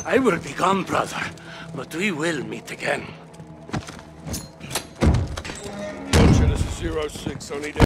I will be gone, brother, but we will meet again. Roger, this is 06. I need